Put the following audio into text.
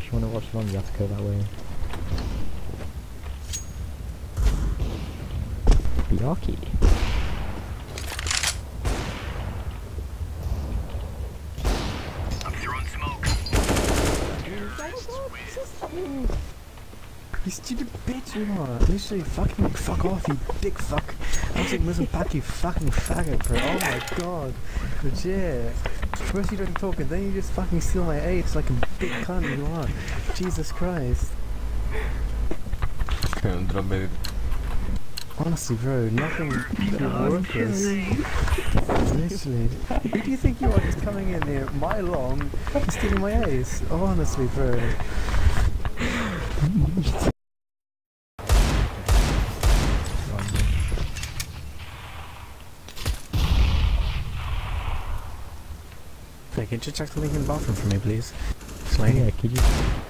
you want to watch along, you have to go that way. Bjarki. I'm throwing smoke. You stupid bitch, you are. Literally fucking fuck off, you dick fuck. I was like, listen back, you fucking faggot, bro. Oh my god. Legit. First you don't talk and then you just fucking steal my ace like a big cunt you are. Jesus Christ. Can't drop it. Honestly, bro, nothing. You're worthless. Literally. Who do you think you are just coming in here, my long, and stealing my ace? Honestly, bro. Hey, can you check the link in the bathroom for me, please? Slay. Yeah, could you?